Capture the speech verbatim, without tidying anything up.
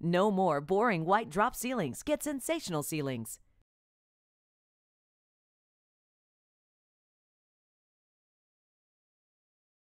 No more boring white drop ceilings. Get sensational ceilings.